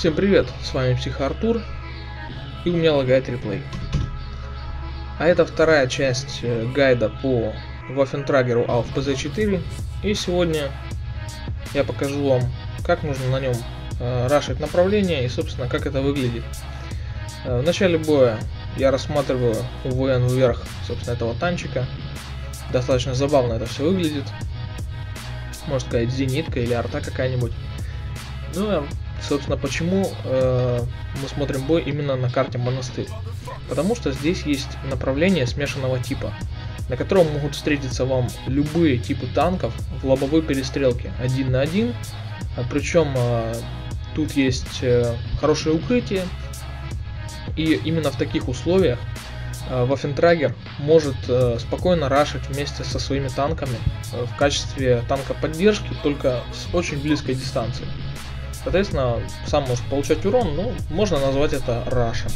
Всем привет, с вами Психо Артур, и у меня лагает реплей. А это вторая часть гайда по Waffentrager auf PZ4, и сегодня я покажу вам, как нужно на нем рашить направление и, собственно, как это выглядит. В начале боя я рассматриваю УВН вверх, собственно, этого танчика. Достаточно забавно это все выглядит. Можно сказать, зенитка или арта какая-нибудь. Ну, собственно, почему мы смотрим бой именно на карте Монастырь? Потому что здесь есть направление смешанного типа, на котором могут встретиться вам любые типы танков в лобовой перестрелке 1 на 1. Причем тут есть хорошее укрытие, и именно в таких условиях Waffentrager может спокойно рашить вместе со своими танками в качестве танка поддержки, только с очень близкой дистанции. Соответственно, сам может получать урон, но можно назвать это рашем.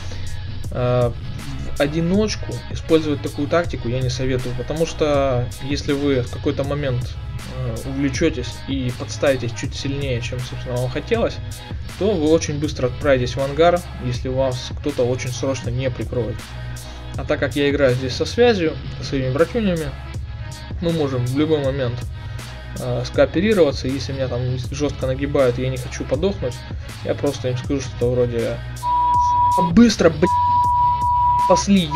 В одиночку использовать такую тактику я не советую, потому что если вы в какой-то момент увлечетесь и подставитесь чуть сильнее, чем, собственно, вам хотелось, то вы очень быстро отправитесь в ангар, если вас кто-то очень срочно не прикроет. А так как я играю здесь со связью, со своими братюнями, мы можем в любой момент скооперироваться. Если меня там жестко нагибают и я не хочу подохнуть, я просто им скажу что-то вроде: быстро, пасли,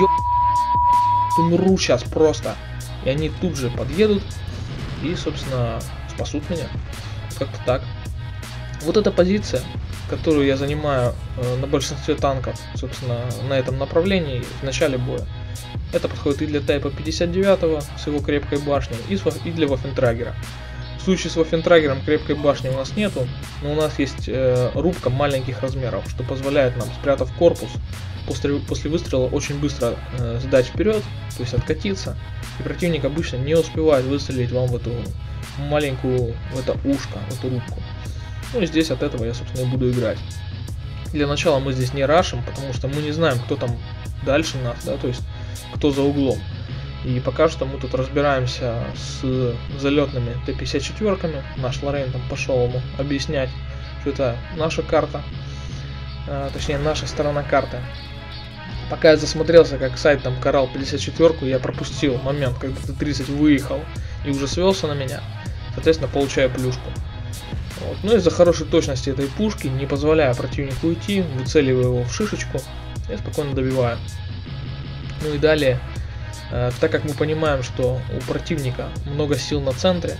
умру сейчас просто. И они тут же подъедут и, собственно, спасут меня. Как-то так. Вот эта позиция, которую я занимаю на большинстве танков, собственно, на этом направлении в начале боя, это подходит и для Тайпа 59 с его крепкой башней, и для Waffentrager. В случае с Waffentrager крепкой башни у нас нету, но у нас есть рубка маленьких размеров, что позволяет нам, спрятав корпус, после выстрела очень быстро сдать вперед, то есть откатиться, и противник обычно не успевает выстрелить вам в эту маленькую, в это ушко, в эту рубку. Ну и здесь от этого я, собственно, и буду играть. Для начала мы здесь не рашим, потому что мы не знаем, кто там дальше нас, да, то есть кто за углом. И пока что мы тут разбираемся с залетными Т-54-ками. Наш Лорейн там пошел ему объяснять, что это наша карта, точнее наша сторона карты. Пока я засмотрелся, как сайт там карал 54-ку, я пропустил момент, когда Т-30 выехал и уже свелся на меня. Соответственно, получаю плюшку. Вот. Ну, из-за хорошей точности этой пушки, не позволяя противнику уйти, выцеливаю его в шишечку и спокойно добиваю. Ну и далее, так как мы понимаем, что у противника много сил на центре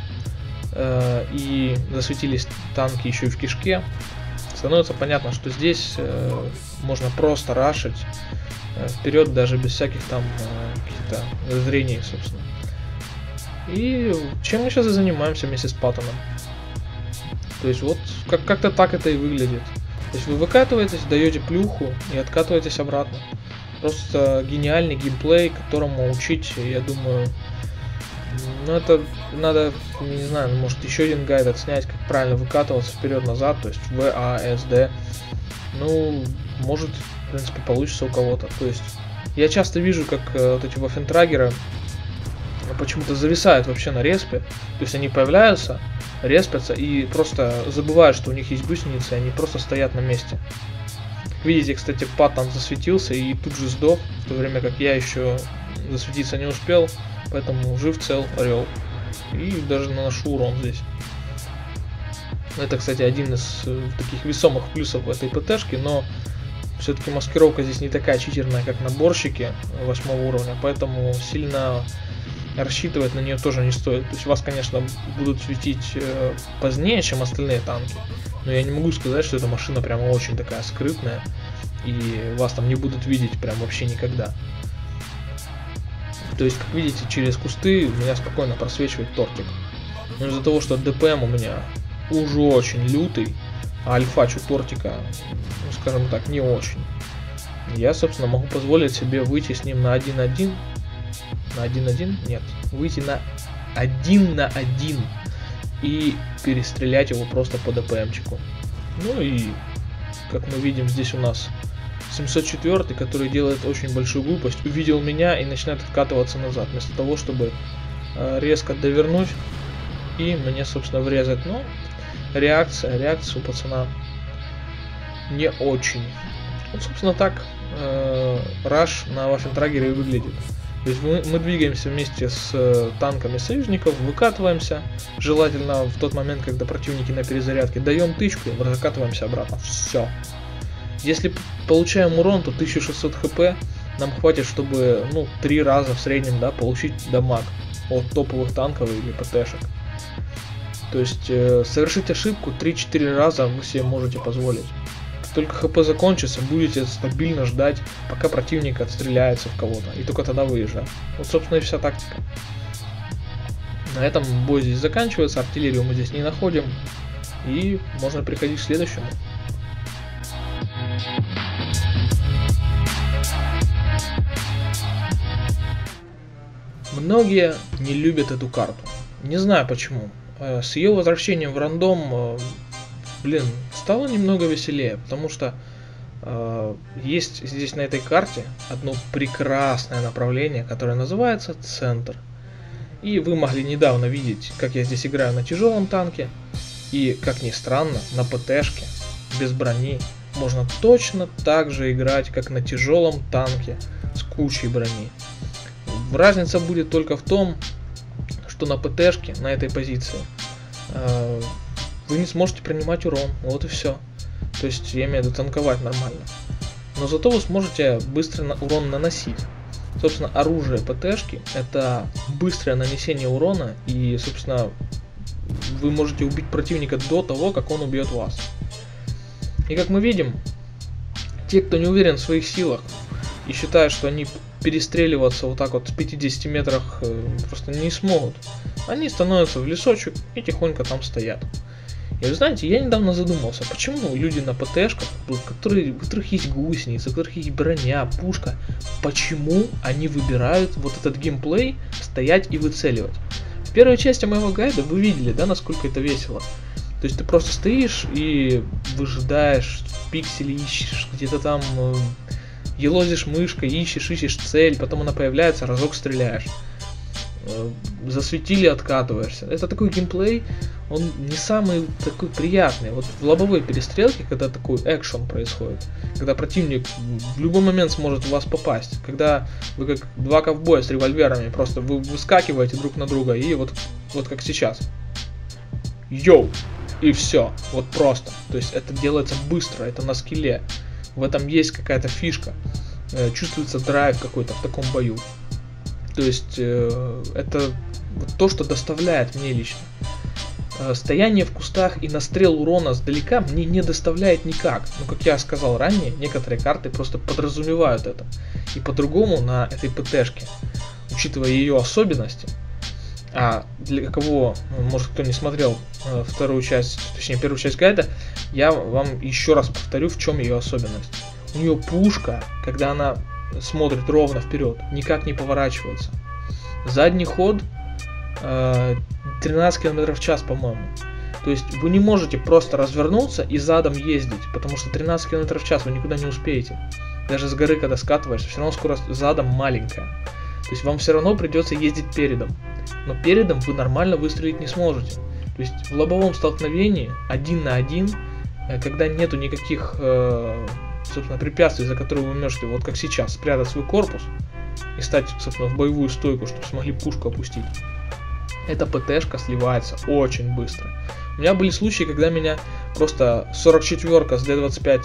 и засветились танки еще и в кишке, становится понятно, что здесь можно просто рашить вперед даже без всяких там каких-то зрений, собственно. И чем мы сейчас и занимаемся вместе с Паттоном. То есть вот как-то так это и выглядит. То есть вы выкатываетесь, даете плюху и откатываетесь обратно. Просто гениальный геймплей, которому учить, я думаю, ну это надо, не знаю, может еще один гайд отснять, как правильно выкатываться вперед-назад, то есть ВАСД. Ну, может, в принципе, получится у кого-то. То есть я часто вижу, как вот эти Waffentrager почему-то зависают вообще на респе. То есть они появляются, респятся и просто забывают, что у них есть гусеницы, и они просто стоят на месте. Видите, кстати, Паттон засветился и тут же сдох, в то время как я еще засветиться не успел, поэтому жив, цел, орел. И даже наношу урон здесь. Это, кстати, один из таких весомых плюсов этой ПТшки, но все-таки маскировка здесь не такая читерная, как на борщике 8 уровня, поэтому сильно рассчитывать на нее тоже не стоит. То есть вас, конечно, будут светить позднее, чем остальные танки, но я не могу сказать, что эта машина прямо очень такая скрытная, и вас там не будут видеть прям вообще никогда. То есть, как видите, через кусты меня спокойно просвечивает тортик. Но из-за того, что ДПМ у меня уже очень лютый, а альфач у тортика, ну, скажем так, не очень, я, собственно, могу позволить себе выйти с ним на 1-1. На 1-1? Нет. Выйти на 1 на 1 и перестрелять его просто по ДПМчику. Ну и, как мы видим, здесь у нас 704, который делает очень большую глупость, увидел меня и начинает откатываться назад, вместо того, чтобы резко довернуть и мне, собственно, врезать. Но реакция у пацана не очень. Вот, собственно, так раш на Ваффентрагере и выглядит. То есть мы двигаемся вместе с танками союзников, выкатываемся, желательно в тот момент, когда противники на перезарядке, даем тычку и выкатываемся обратно. Все. Если получаем урон, то 1600 хп нам хватит, чтобы 3 раза в среднем, да, получить дамаг от топовых танков или ПТшек. То есть совершить ошибку 3-4 раза вы себе можете позволить. Только ХП закончится, будете стабильно ждать, пока противник отстреляется в кого-то, и только тогда выезжать. Вот, собственно, и вся тактика. На этом бой здесь заканчивается, артиллерию мы здесь не находим, и можно переходить к следующему. Многие не любят эту карту, не знаю почему. С ее возвращением в рандом, стало немного веселее, потому что есть здесь на этой карте одно прекрасное направление, которое называется центр. И вы могли недавно видеть, как я здесь играю на тяжелом танке, и, как ни странно, на ПТшке без брони можно точно так же играть, как на тяжелом танке с кучей брони. Разница будет только в том, что на ПТшке, на этой позиции, вы не сможете принимать урон, вот и все. То есть я имею в виду танковать нормально. Но зато вы сможете быстро урон наносить. Собственно, оружие ПТшки это быстрое нанесение урона, и, собственно, вы можете убить противника до того, как он убьет вас. И как мы видим, те, кто не уверен в своих силах и считают, что они перестреливаться вот так вот с 50 метрах просто не смогут, они становятся в лесочек и тихонько там стоят. И вы знаете, я недавно задумался, почему люди на ПТшках, у которых есть гусеницы, у которых есть броня, пушка, почему они выбирают вот этот геймплей стоять и выцеливать? В первой части моего гайда вы видели, да, насколько это весело. То есть ты просто стоишь и выжидаешь, пиксели ищешь, где-то там елозишь мышкой, ищешь цель, потом она появляется, разок стреляешь. Засветили, откатываешься. Это такой геймплей, он не самый такой приятный. Вот в лобовой перестрелке, когда такой экшен происходит, когда противник в любой момент сможет в вас попасть, когда вы как два ковбоя с револьверами, просто вы выскакиваете друг на друга, и вот как сейчас. Йоу! И все. Вот просто. То есть это делается быстро, это на скилле. В этом есть какая-то фишка. Чувствуется драйв какой-то в таком бою. То есть это то, что доставляет мне лично. Стояние в кустах и настрел урона сдалека мне не доставляет никак. Но, как я сказал ранее, некоторые карты просто подразумевают это. И по-другому на этой ПТшке, учитывая ее особенности, а для кого, может, кто не смотрел первую часть гайда, я вам еще раз повторю, в чем ее особенность. У нее пушка, когда она смотрит ровно вперед, никак не поворачивается. Задний ход 13 км в час, по-моему. То есть вы не можете просто развернуться и задом ездить, потому что 13 км в час вы никуда не успеете. Даже с горы, когда скатываешься, все равно скорость задом маленькая. То есть вам все равно придется ездить передом. Но передом вы нормально выстрелить не сможете. То есть в лобовом столкновении 1 на 1, когда нету никаких собственно, препятствий, за которые вы можете, вот как сейчас, спрятать свой корпус и стать, собственно, в боевую стойку, чтобы смогли пушку опустить. Эта ПТшка сливается очень быстро. У меня были случаи, когда меня просто 44-ка с Д-25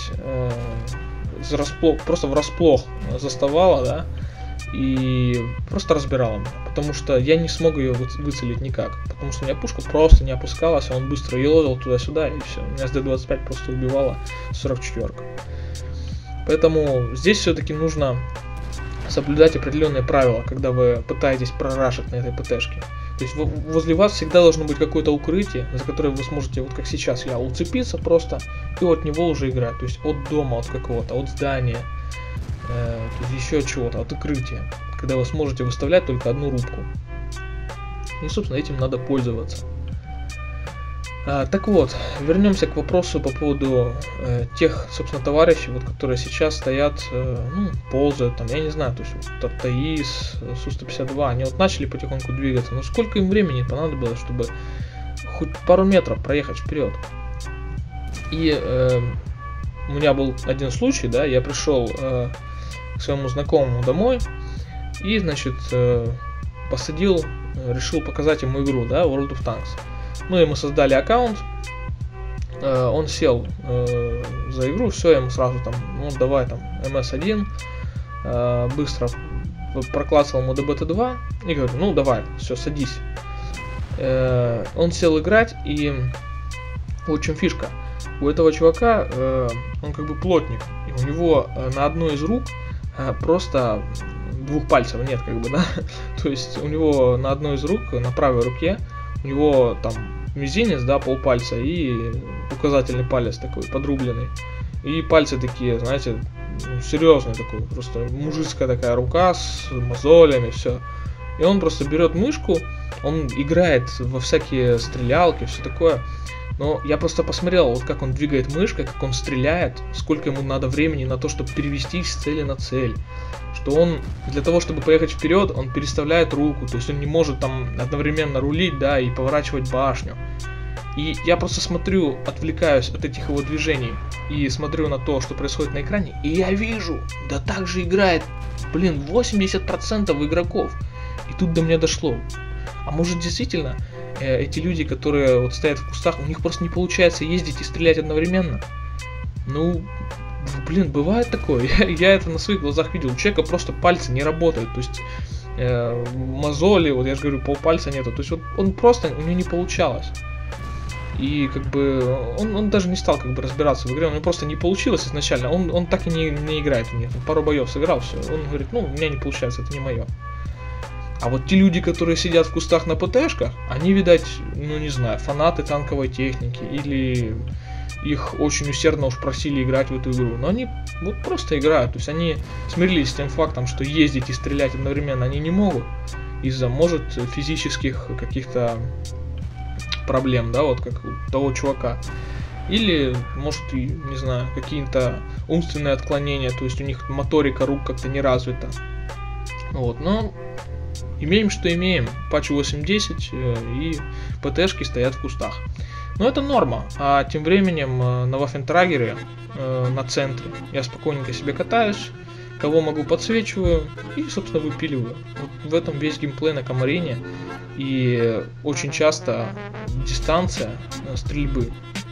просто врасплох заставала, да, и просто разбирала меня, потому что я не смог ее выцелить никак, потому что у меня пушка просто не опускалась, а он быстро елозил туда-сюда, и все. Меня с Д-25 просто убивала 44-ка. Поэтому здесь все-таки нужно соблюдать определенные правила, когда вы пытаетесь прорашить на этой ПТшке. То есть возле вас всегда должно быть какое-то укрытие, за которое вы сможете, вот как сейчас я, уцепиться просто и от него уже играть. То есть от дома, от какого-то, от здания, то есть еще от чего-то, от укрытия. Когда вы сможете выставлять только одну рубку. И, собственно, этим надо пользоваться. Так вот, вернемся к вопросу по поводу тех, собственно, товарищей, вот, которые сейчас стоят, ползают, там, я не знаю, то есть вот, ТАИС, Су-152, они вот начали потихоньку двигаться, но сколько им времени понадобилось, чтобы хоть пару метров проехать вперед? И у меня был один случай, да, я пришел к своему знакомому домой и, значит, посадил, решил показать ему игру, да, World of Tanks. Мы ему создали аккаунт, он сел за игру, все, я ему сразу там, ну давай там MS1, быстро проклацал ему DBT2 и говорю, ну давай, все, садись. Он сел играть, и вот в чем фишка. У этого чувака, он как бы плотник, и у него на одной из рук просто 2 пальцев нет, как бы, да. То есть у него на одной из рук, на правой руке, у него там мизинец, да, полпальца и указательный палец такой подрубленный. И пальцы такие, знаете, серьезные такой, просто мужицкая такая рука с мозолями, все. И он просто берет мышку, он играет во всякие стрелялки, все такое. Но я просто посмотрел, вот как он двигает мышкой, как он стреляет, сколько ему надо времени на то, чтобы перевестись с цели на цель. Что он, для того, чтобы поехать вперед, он переставляет руку, то есть он не может там одновременно рулить, да, и поворачивать башню. И я просто смотрю, отвлекаюсь от этих его движений и смотрю на то, что происходит на экране, и я вижу, да так же играет, 80% игроков. И тут до меня дошло. А может действительно эти люди, которые вот стоят в кустах, у них просто не получается ездить и стрелять одновременно? Ну, бывает такое. Я это на своих глазах видел. У человека просто пальцы не работают. То есть мозоли, вот я же говорю, полпальца нету. То есть вот он просто, у него не получалось. И как бы он даже не стал как бы разбираться в игре, у него просто не получилось изначально. Он так и не играет в нее. Пару боев сыграл, все. Он говорит, ну, у меня не получается, это не мое. А вот те люди, которые сидят в кустах на ПТшках, они, видать, ну не знаю, фанаты танковой техники, или их очень усердно уж просили играть в эту игру. Но они вот просто играют, то есть они смирились с тем фактом, что ездить и стрелять одновременно они не могут из-за, может, физических каких-то проблем, да, вот как у того чувака. Или, может, и, не знаю, какие-то умственные отклонения, то есть у них моторика рук как-то не развита. Вот, но имеем, что имеем. Патч 8.10 и ПТшки стоят в кустах. Но это норма. А тем временем на Waffentrager на центре я спокойненько себе катаюсь, кого могу подсвечиваю и, собственно, выпиливаю. Вот в этом весь геймплей на Камарине. И очень часто дистанция стрельбы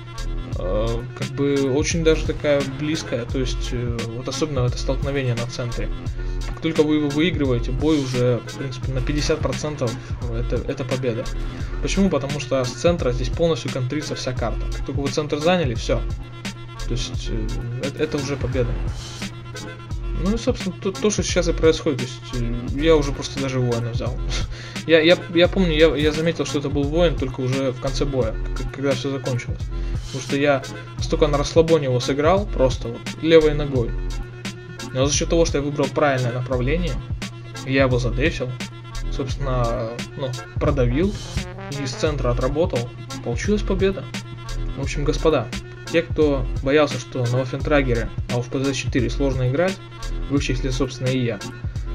как бы очень даже такая близкая, то есть вот особенно это столкновение на центре. Как только вы его выигрываете, бой уже, в принципе, на 50% это победа. Почему? Потому что с центра здесь полностью контрится вся карта. Как только вы центр заняли, все. То есть это уже победа. Ну и, собственно, то, что сейчас и происходит. То есть я уже просто даже воина взял. Я помню, я заметил, что это был воин только уже в конце боя, когда все закончилось. Потому что я столько на расслабоне его сыграл, просто вот левой ногой. Но за счет того, что я выбрал правильное направление, я его задефил, собственно, ну, продавил и с центра отработал, получилась победа. В общем, господа, те, кто боялся, что на Waffentrager, а в PZ4 сложно играть, в их числе, собственно, и я,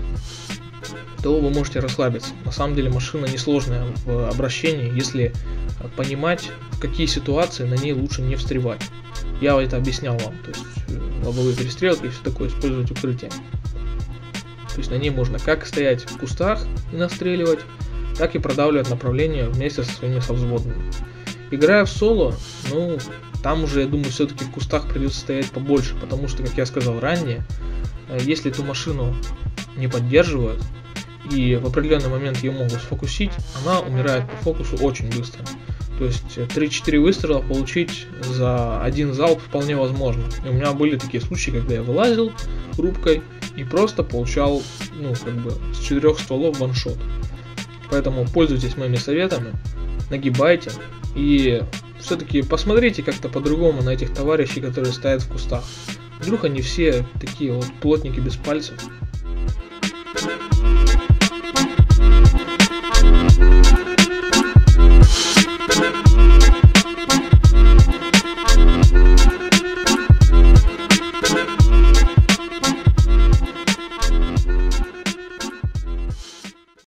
то вы можете расслабиться. На самом деле машина несложная в обращении, если понимать, в какие ситуации на ней лучше не встревать. Я это объяснял вам, то есть лобовые перестрелки и все такое, использовать укрытие. То есть на ней можно как стоять в кустах и настреливать, так и продавливать направление вместе со своими совзводными. Играя в соло, ну, там уже, я думаю, все-таки в кустах придется стоять побольше, потому что, как я сказал ранее, если эту машину не поддерживают и в определенный момент ее могут сфокусить, она умирает по фокусу очень быстро. То есть 3-4 выстрела получить за один залп вполне возможно. И у меня были такие случаи, когда я вылазил рубкой и просто получал, ну, как бы с 4 стволов ваншот. Поэтому пользуйтесь моими советами, нагибайте и все-таки посмотрите как-то по-другому на этих товарищей, которые стоят в кустах. Вдруг они все такие вот плотники без пальцев.